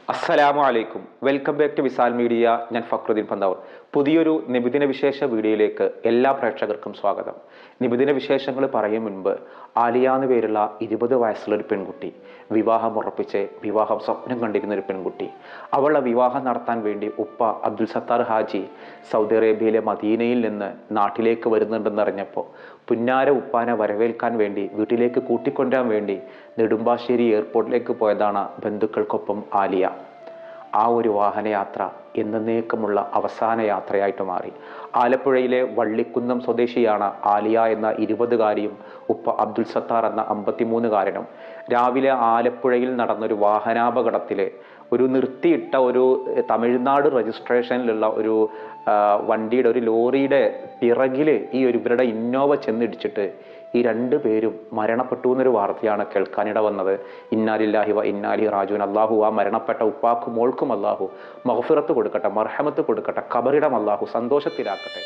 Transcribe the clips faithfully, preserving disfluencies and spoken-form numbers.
അസ്സലാമു അലൈക്കും. Welcome back to Visal media. ഞാൻ ഫക്രുദ്ദീൻ പന്താവൂർ. പുതിയൊരു നിബിദിന വിശേഷ വീഡിയോയിലേക്ക് എല്ലാ പ്രേക്ഷകർക്കും സ്വാഗതം. നിബിദിന വിശേഷങ്ങൾ പറയും മുൻപ് ആലിയ എന്ന് പേരുള്ള ഇരുപത് വയസ്സുള്ള ഒരു പെൺകുട്ടി, വിവാഹം ഉറപ്പിച്ച് വിവാഹം സ്വപ്നം കണ്ടിരുന്ന ഒരു പെൺകുട്ടി, അവളുടെ വിവാഹം നടത്താൻ വേണ്ടി ഉപ്പ അബ്ദുൽ സത്താർ ഹാജി സൗദി അറേബ്യയിലെ മദീനയിൽ നിന്ന് നാട്ടിലേക്ക് വരുന്നുണ്ടെന്നറിഞ്ഞപ്പോൾ പുന്നാര ഉപ്പാനെ വരവേൽക്കാൻ വേണ്ടി വീട്ടിലേക്ക് കൂട്ടിക്കൊണ്ടുവരാൻ വേണ്ടി നെടുമ്പാശ്ശേരി എയർപോർട്ടിലേക്ക് പോയതാണ് ബന്ധുക്കൾക്കൊപ്പം ആലിയ. ആ ഒരു വാഹനയാത്ര എന്നേക്കുമുള്ള അവസാന യാത്രയായിട്ട് മാറി. ആലപ്പുഴയിലെ വള്ളിക്കുന്നം സ്വദേശിയാണ് ആലിയ എന്ന ഇരുപതുകാരിയും ഉപ്പ അബ്ദുൽ സത്താർ എന്ന അമ്പത്തിമൂന്നുകാരനും. രാവിലെ ആലപ്പുഴയിൽ നടന്നൊരു വാഹനാപകടത്തിൽ ഒരു നിർത്തിയിട്ട ഒരു തമിഴ്നാട് രജിസ്ട്രേഷനിലുള്ള ഒരു വണ്ടിയുടെ ഒരു ലോറിയുടെ പിറകിൽ ഈ ഒരു ഇവരുടെ ഇന്നോവ ചെന്നിടിച്ചിട്ട് ഈ രണ്ടു പേരും മരണപ്പെട്ടു എന്നൊരു വാർത്തയാണ് കേൾക്കാനിട വന്നത്. ഇന്നാലില്ലാഹി വ ഇന്നാലി റാജൂൻ. അള്ളാഹു ആ മരണപ്പെട്ട ഉപ്പാക്കും മോൾക്കും അള്ളാഹു മഗ്ഫിറത്ത് കൊടുക്കട്ടെ, മർഹമത്ത് കൊടുക്കട്ടെ, ഖബറിടം അള്ളാഹു സന്തോഷത്തിലാക്കട്ടെ.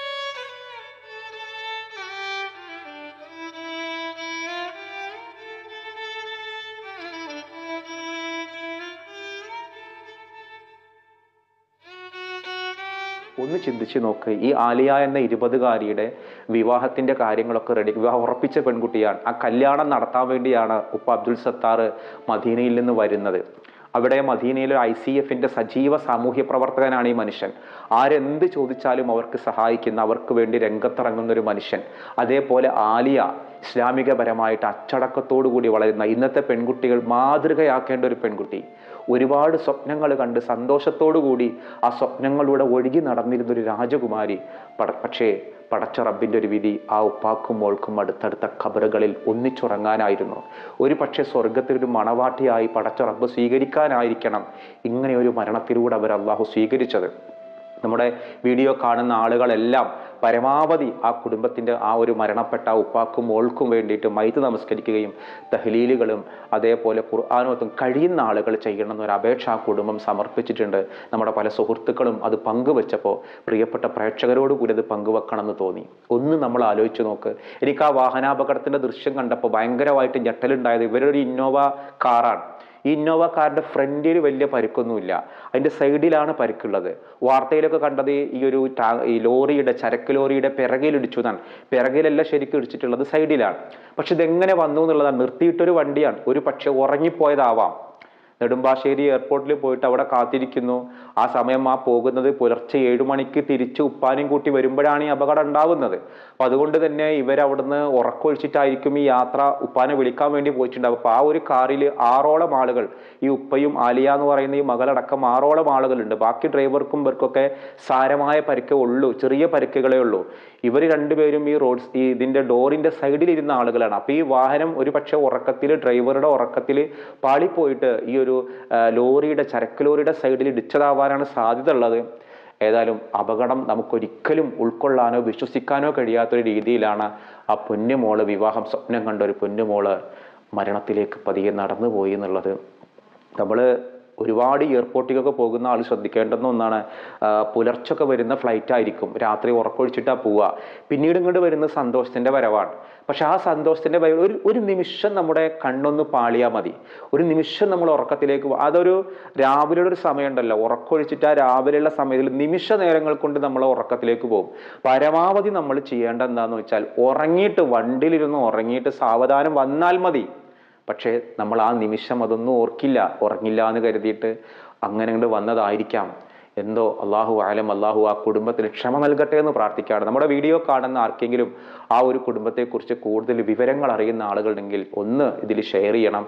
ഒന്ന് ചിന്തിച്ച് നോക്ക്, ഈ ആലിയ എന്ന ഇരുപതുകാരിയുടെ വിവാഹത്തിന്റെ കാര്യങ്ങളൊക്കെ റെഡി, വിവാഹം ഉറപ്പിച്ച പെൺകുട്ടിയാണ്. ആ കല്യാണം നടത്താൻ വേണ്ടിയാണ് ഉപ്പ അബ്ദുൽ സത്താർ മദീനയിൽ നിന്ന് വരുന്നത്. അവിടെ മദീനയിലെ ഐ സി എഫിന്റെ സജീവ സാമൂഹ്യ പ്രവർത്തകനാണ് ഈ മനുഷ്യൻ. ആരെന്ത് ചോദിച്ചാലും അവർക്ക് സഹായിക്കുന്ന, അവർക്ക് വേണ്ടി രംഗത്തിറങ്ങുന്ന ഒരു മനുഷ്യൻ. അതേപോലെ ആലിയ ഇസ്ലാമികപരമായിട്ട് അച്ചടക്കത്തോടു കൂടി വളരുന്ന, ഇന്നത്തെ പെൺകുട്ടികൾ മാതൃകയാക്കേണ്ട ഒരു പെൺകുട്ടി. ഒരുപാട് സ്വപ്നങ്ങൾ കണ്ട് സന്തോഷത്തോടു കൂടി ആ സ്വപ്നങ്ങളിലൂടെ ഒഴുകി നടന്നിരുന്നൊരു രാജകുമാരി. പട പക്ഷേ പടച്ച റബ്ബിൻ്റെ ഒരു വിധി ആ ഉപ്പാക്കും മോൾക്കും അടുത്തടുത്ത ഖബറുകളിൽ ഒന്നിച്ചുറങ്ങാനായിരുന്നു. ഒരു പക്ഷേ സ്വർഗത്തിലൊരു മണവാട്ടിയായി പടച്ച റബ്ബ് സ്വീകരിക്കാനായിരിക്കണം ഇങ്ങനെ ഒരു മരണത്തിലൂടെ അവർ അള്ളാഹു സ്വീകരിച്ചത്. നമ്മുടെ വീഡിയോ കാണുന്ന ആളുകളെല്ലാം പരമാവധി ആ കുടുംബത്തിൻ്റെ ആ ഒരു മരണപ്പെട്ട ഉപ്പാക്കും മോൾക്കും വേണ്ടിയിട്ട് മയ്യിത്ത് നമസ്കരിക്കുകയും തഹ്ലീലുകളും അതേപോലെ ഖുർആനോത്തും കഴിയുന്ന ആളുകൾ ചെയ്യണം എന്നൊരു അപേക്ഷ ആ കുടുംബം സമർപ്പിച്ചിട്ടുണ്ട്. നമ്മുടെ പല സുഹൃത്തുക്കളും അത് പങ്കുവെച്ചപ്പോൾ പ്രിയപ്പെട്ട പ്രേക്ഷകരോട് കൂടി അത് പങ്കുവെക്കണമെന്ന് തോന്നി. ഒന്ന് നമ്മൾ ആലോചിച്ച് നോക്ക്. എനിക്ക് ആ വാഹനാപകടത്തിൻ്റെ ദൃശ്യം കണ്ടപ്പോൾ ഭയങ്കരമായിട്ട് ഞെട്ടലുണ്ടായത് ഇവരൊരു ഇന്നോവ കാറാണ്. ഈ ഇന്നോവ കാറിൻ്റെ ഫ്രണ്ടിൽ വലിയ പരിക്കൊന്നുമില്ല, അതിൻ്റെ സൈഡിലാണ് പരിക്കുള്ളത്. വാർത്തയിലൊക്കെ കണ്ടത് ഈ ഒരു ടാ ഈ ലോറിയുടെ ചരക്ക് ലോറിയുടെ പിറകിലിടിച്ചു എന്നാണ്. പിറകിലല്ല ശരിക്കും ഇടിച്ചിട്ടുള്ളത്, സൈഡിലാണ്. പക്ഷെ ഇതെങ്ങനെ വന്നു എന്നുള്ളതാണ്. നിർത്തിയിട്ടൊരു വണ്ടിയാണ്. ഒരു പക്ഷെ ഉറങ്ങിപ്പോയതാവാം. നെടുമ്പാശ്ശേരി എയർപോർട്ടിൽ പോയിട്ട് അവിടെ കാത്തിരിക്കുന്നു. ആ സമയം ആ പോകുന്നത് പുലർച്ചെ ഏഴു മണിക്ക് തിരിച്ച് ഉപ്പാനും കൂട്ടി വരുമ്പോഴാണ് ഈ അപകടം ഉണ്ടാവുന്നത്. അപ്പം അതുകൊണ്ട് തന്നെ ഇവരവിടുന്ന് ഉറക്കൊഴിച്ചിട്ടായിരിക്കും ഈ യാത്ര ഉപ്പാനെ വിളിക്കാൻ വേണ്ടി പോയിട്ടുണ്ടാവും. അപ്പോൾ ആ ഒരു കാറിൽ ആറോളം ആളുകൾ, ഈ ഉപ്പയും ആലിയ എന്ന് പറയുന്ന ഈ മകളടക്കം ആറോളം ആളുകളുണ്ട്. ബാക്കി ഡ്രൈവർക്കും ഇവർക്കൊക്കെ സാരമായ പരിക്കേ ഉള്ളൂ, ചെറിയ പരിക്കുകളേ ഉള്ളൂ. ഇവർ രണ്ടുപേരും ഈ റോഡ് ഈ ഇതിൻ്റെ ഡോറിൻ്റെ സൈഡിലിരുന്ന ആളുകളാണ്. അപ്പോൾ ഈ വാഹനം ഒരു പക്ഷേ ഉറക്കത്തിൽ, ഡ്രൈവറുടെ ഉറക്കത്തിൽ പാളിപ്പോയിട്ട് ഈ ഒരു ലോറിയുടെ ചരക്ക് ലോറിയുടെ സൈഡിൽ ഇടിച്ചതാവാനാണ് സാധ്യത ഉള്ളത്. ഏതായാലും അപകടം നമുക്കൊരിക്കലും ഉൾക്കൊള്ളാനോ വിശ്വസിക്കാനോ കഴിയാത്തൊരു രീതിയിലാണ് ആ പൊന്നുമോള്, വിവാഹം സ്വപ്നം കണ്ട ഒരു പൊന്നുമോള് മരണത്തിലേക്ക് പതിയെ നടന്നുപോയി എന്നുള്ളത്. നമ്മൾ ഒരുപാട് എയർപോർട്ടിലൊക്കെ പോകുന്ന ആൾ ശ്രദ്ധിക്കേണ്ടുന്ന ഒന്നാണ്. പുലർച്ചൊക്കെ വരുന്ന ഫ്ലൈറ്റ് ആയിരിക്കും, രാത്രി ഉറക്കൊഴിച്ചിട്ടാണ് പോവുക. പിന്നീട് ഇങ്ങോട്ട് വരുന്ന സന്തോഷത്തിൻ്റെ വരവാണ്. പക്ഷെ ആ സന്തോഷത്തിൻ്റെ വരവ് ഒരു ഒരു നിമിഷം നമ്മുടെ കണ്ണൊന്ന് പാളിയാൽ മതി. ഒരു നിമിഷം നമ്മൾ ഉറക്കത്തിലേക്ക്, അതൊരു രാവിലെ ഒരു സമയമുണ്ടല്ലോ, ഉറക്കൊഴിച്ചിട്ട് ആ രാവിലെയുള്ള സമയത്തിൽ നിമിഷ നേരങ്ങൾ കൊണ്ട് നമ്മൾ ഉറക്കത്തിലേക്ക് പോകും. പരമാവധി നമ്മൾ ചെയ്യേണ്ട എന്താണെന്ന് വെച്ചാൽ ഉറങ്ങിയിട്ട്, വണ്ടിയിലിരുന്ന് ഉറങ്ങിയിട്ട് സാവധാനം വന്നാൽ മതി. പക്ഷേ നമ്മൾ ആ നിമിഷം അതൊന്നും ഓർക്കില്ല, ഉറങ്ങില്ല എന്ന് കരുതിയിട്ട് അങ്ങനെ അങ്ങോട്ട് വന്നതായിരിക്കാം. എന്തോ അള്ളാഹു ആലം. അള്ളാഹു ആ കുടുംബത്തിന് ക്ഷമ നൽകട്ടെ എന്ന് പ്രാർത്ഥിക്കുകയാണ്. നമ്മുടെ വീഡിയോ കാണുന്ന ആർക്കെങ്കിലും ആ ഒരു കുടുംബത്തെക്കുറിച്ച് കൂടുതൽ വിവരങ്ങൾ അറിയുന്ന ആളുകളുണ്ടെങ്കിൽ ഒന്ന് ഇതിൽ ഷെയർ ചെയ്യണം,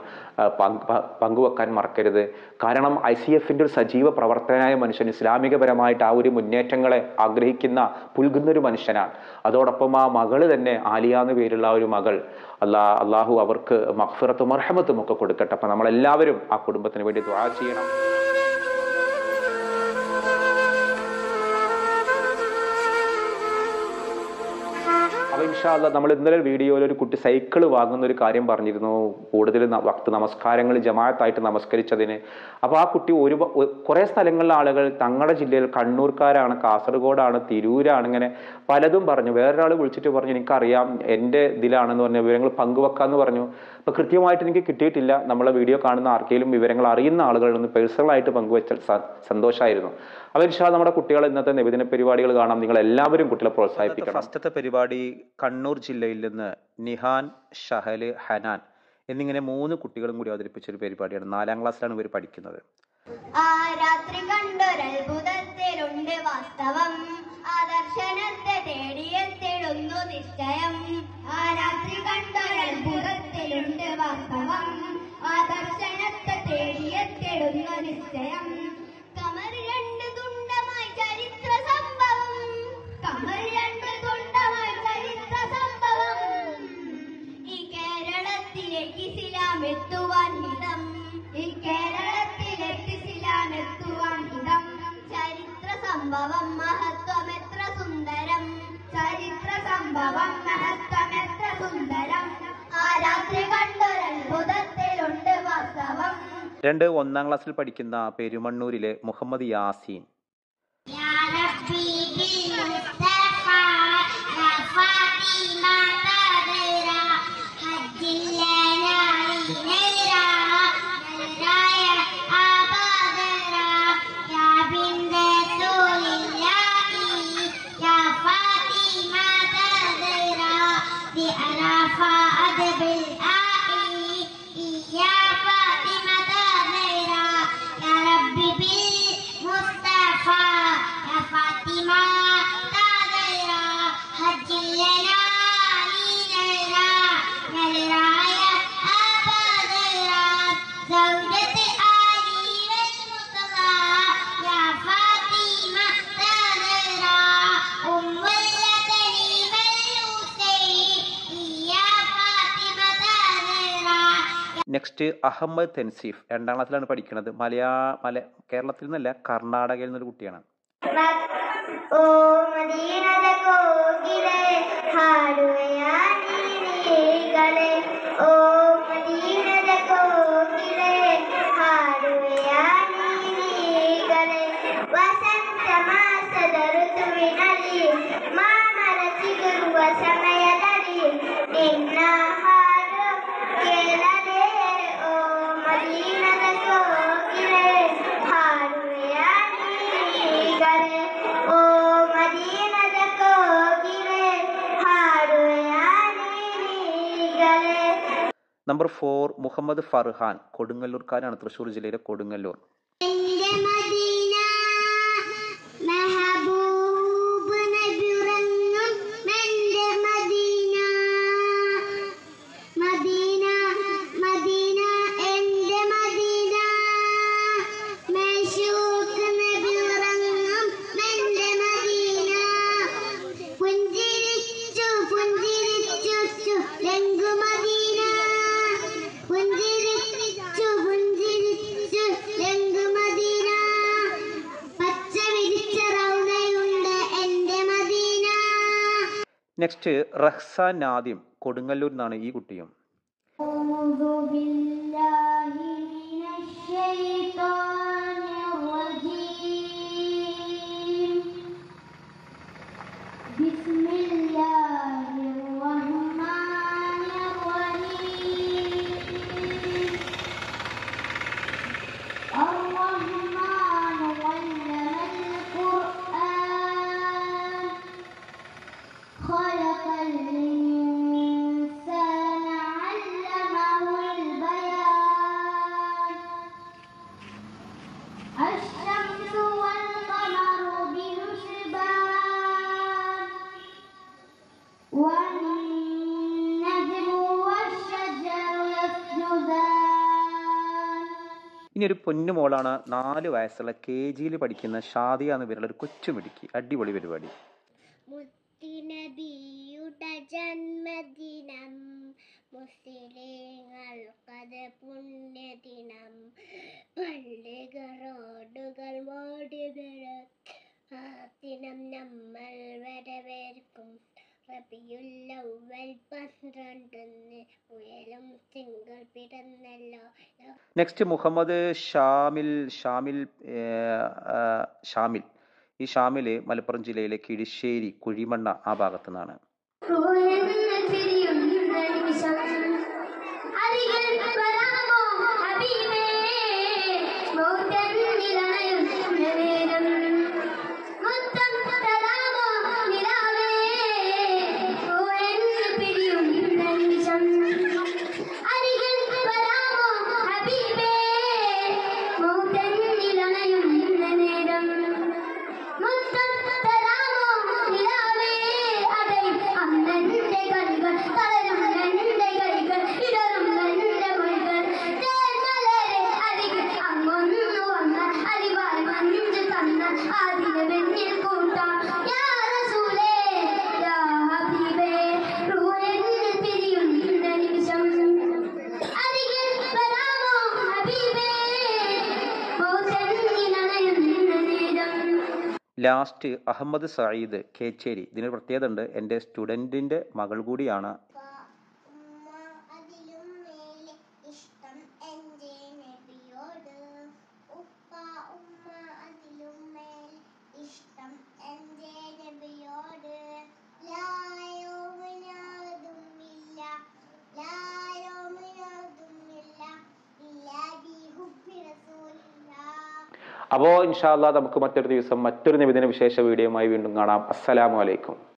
പങ്കുവെക്കാൻ മറക്കരുത്. കാരണം ഐ സി എഫിൻ്റെ ഒരു സജീവ പ്രവർത്തകനായ മനുഷ്യൻ, ഇസ്ലാമികപരമായിട്ട് ആ ഒരു മുന്നേറ്റങ്ങളെ ആഗ്രഹിക്കുന്ന, പുൽകുന്ന ഒരു മനുഷ്യനാണ്. അതോടൊപ്പം ആ മകള് തന്നെ, ആലിയ എന്ന് പേരുള്ള ഒരു മകൾ, അല്ലാ അള്ളാഹു അവർക്ക് മഗ്ഫിറത്തും മർഹമത്തും ഒക്കെ കൊടുക്കട്ടെ. അപ്പം നമ്മളെല്ലാവരും ആ കുടുംബത്തിന് വേണ്ടി ദുആ ചെയ്യണം. അപ്പോൾ ഇൻഷാ അല്ലാഹ് നമ്മൾ ഇന്നലെ വീഡിയോയിൽ ഒരു കുട്ടി സൈക്കിൾ വാങ്ങുന്ന ഒരു കാര്യം പറഞ്ഞിരുന്നു, കൂടുതൽ വക്ത് നമസ്കാരങ്ങൾ ജമാഅത്തായിട്ട് നമസ്കരിച്ചതിന്. അപ്പോൾ ആ കുട്ടി ഒരു കുറേ സ്ഥലങ്ങളിലെ ആളുകൾ തങ്ങളുടെ ജില്ലയിൽ കണ്ണൂർക്കാരാണ്, കാസർഗോഡാണ്, തിരൂരാണ്, ഇങ്ങനെ പലതും പറഞ്ഞു. വേറൊരാൾ വിളിച്ചിട്ട് പറഞ്ഞു എനിക്കറിയാം എൻ്റെ ഇതിലാണെന്ന് പറഞ്ഞ വിവരങ്ങൾ പങ്കുവെക്കാമെന്ന് പറഞ്ഞു. അപ്പോൾ കൃത്യമായിട്ട് എനിക്ക് കിട്ടിയിട്ടില്ല. നമ്മളെ വീഡിയോ കാണുന്ന ആർക്കെങ്കിലും വിവരങ്ങൾ അറിയുന്ന ആളുകളിൽ നിന്ന് പേഴ്സണലായിട്ട് പങ്കുവെച്ചാൽ സന്തോഷമായിരുന്നു. അപ്പോൾ ഇൻഷാ അല്ലാഹ് നമ്മുടെ കുട്ടികൾ ഇന്നത്തെ നബിദിന പരിപാടികൾ കാണാം. നിങ്ങൾ എല്ലാവരും കുട്ടികളെ പ്രോത്സാഹിപ്പിക്കണം. ഫസ്റ്റത്തെ പരിപാടി കണ്ണൂർ ജില്ലയിൽ നിന്ന് നിഹാൻ, ഷഹല്, ഹനാൻ എന്നിങ്ങനെ മൂന്ന് കുട്ടികളും കൂടി അവതരിപ്പിച്ച ഒരു പരിപാടിയാണ്. നാലാം ക്ലാസ്സിലാണ് ഇവർ പഠിക്കുന്നത്. ആ രാത്രി കണ്ടൊരത്ഭുതത്തിലുണ്ട് വാസ്തവം, ആ ദർശനത്തെ തേടിയെത്തിടുന്നു നിശ്ചയം. ആ രാത്രി കണ്ടൊരത്ഭുതത്തിലുണ്ട് വാസ്തവം, ആ ദർശനത്തെ തേടിയെത്തിടുന്നു നിശ്ചയം. കമർ രണ്ട് തുണ്ടമായി ചരിത്ര സംഭവം, കമർ രണ്ട് തുണ്ടമായി ചരിത്ര സംഭവം. ഈ കേരളത്തിലേക്ക് ഇസ്ലാം എത്തുവാൻ ഹിതം, ഈ കേരളത്തിലേക്ക് ഇസ്ലാം എത്തുവാൻ ഹിതം. ചരിത്ര സംഭവം മഹത്വം എത്ര സുന്ദരം, ചരിത്ര സംഭവം മഹത്വം എത്ര സുന്ദരം. ആ രാത്രി കണ്ടൊരത്ഭുതത്തിലുണ്ട് വാസ്തവം. രണ്ട് ഒന്നാം ക്ലാസ്സിൽ പഠിക്കുന്ന പെരുമണ്ണൂരിലെ മുഹമ്മദ് യാസീൻ. നെക്സ്റ്റ് അഹമ്മദ് തൻസീഫ് രണ്ടാം ക്ലാസ്സിലാണ് പഠിക്കുന്നത്. മലയാ മല കേരളത്തിൽ നിന്നല്ല, കർണാടകയിൽ നിന്നൊരു കുട്ടിയാണ്. ഓ മദീനത കോകിലേ ഹാടുവയാനീകളെ, ഓ മദീനത കോകിലേ ഹാടുവയാനീകളെ. വസന്ത മാസದ ಋತುವಿನಲ್ಲಿ ಮಾಮರ ಚಿಗುರುವ ಸಮಯದಲ್ಲಿ ನಿನ್ನ ಹಾಡು ಕೇಳದೆ, ಓ ಮದೀನದ ಕೋಗಿಲೆ ಹಾಡುವೆಯಾನೀಗಳೇ, ಓ ಮದೀನದ ಕೋಗಿಲೆ ಹಾಡುವೆಯಾನೀಗಳೇ. നമ്പർ ഫോർ മുഹമ്മദ് ഫർഹാൻ, കൊടുങ്ങല്ലൂർക്കാരാണ്, തൃശ്ശൂർ ജില്ലയിലെ കൊടുങ്ങല്ലൂർ. എന്റെ മദീന മെഹബൂബ് നബി ഉറങ്ങും എന്റെ മദീന, മദീന മദീന എന്റെ മദീന, മെശൂഖ് നബി ഉറങ്ങും എന്റെ മദീന. പുഞ്ചിരിച്ചു പുഞ്ചിരിച്ചു രംഗു മദീന, പുഞ്ചിരിച്ചു പുഞ്ചിരിച്ചു രംഗു മദീന. പച്ച വിരിച്ച റൗദയുണ്ട് എന്റെ മദീന. നെക്സ്റ്റ് റഹ്സാൻ നാദിം, കൊടുങ്ങല്ലൂർ നിന്നാണ് ഈ കുട്ടിയും. അഊദു ബില്ലാഹി മിനശ് ശൈത്വാനിർ റജീം. ബിസ്മില്ലാഹിർ റഹ്മാനിർ റഹീം. അർ-റഹ്മാനു അല്ലമൽ ഖുർആൻ, ഖലഖൽ ഇൻസാന അല്ലമഹുൽ ബയാൻ. അശ്ശംസു വൽ ഖമറു ബിഹുസ്ബാൻ, വന്നജ്മു വശ്ശജറു യസ്ജുദാൻ. ഇനി ഒരു പൊന്നുമോളാണ്, നാല് വയസ്സുള്ള കെ ജിയിൽ പഠിക്കുന്ന ഷാദിയ എന്ന പേരുള്ള ഒരു കൊച്ചുമിടുക്കി. അടിപൊളി പരിപാടി. മുത്തുനബിയുടെ ജന്മദിനം, മുസ്ലിങ്ങൾക്കത് പുണ്യദിനം. പള്ളികൾ റോഡുകൾ മോടി വരും, ആ ദിനം നമ്മൾ വരവേൽക്കും. റബിയുൽ നെക്സ്റ്റ് മുഹമ്മദ് ഷാമിൽ ഷാമിൽ ഏർ, ആ, ഷാമിൽ ഈ ഷാമിൽ മലപ്പുറം ജില്ലയിലെ കിഴിശ്ശേരി കുഴിമണ്ണ ആ ഭാഗത്തു നിന്നാണ്. ലാസ്റ്റ് അഹമ്മദ് സയ്യിദ് കേച്ചേരി. ഇതിന് പ്രത്യേകത ഉണ്ട്, എൻ്റെ സ്റ്റുഡൻറ്റിൻ്റെ മകൾ കൂടിയാണ്. ഉമ്മ അതിലും മേലെ ഇഷ്ടം എൻ്റെ നബിയോട്. ഉപ്പ ഉമ്മ അതിലും മേലെ ഇഷ്ടം എൻ്റെ നബിയോട്. ലായോമനാതുമില്ല ലായോമനാതുമില്ല ഇല്ലാ ബി ഹുബ്ബി റസൂലില്ലാ. അപ്പോൾ ഇൻഷാ അല്ലാഹ് നമുക്ക് മറ്റൊരു ദിവസം മറ്റൊരു നിബിദിന വിശേഷ വീഡിയോയുമായി വീണ്ടും കാണാം. അസ്സലാമു അലൈക്കും.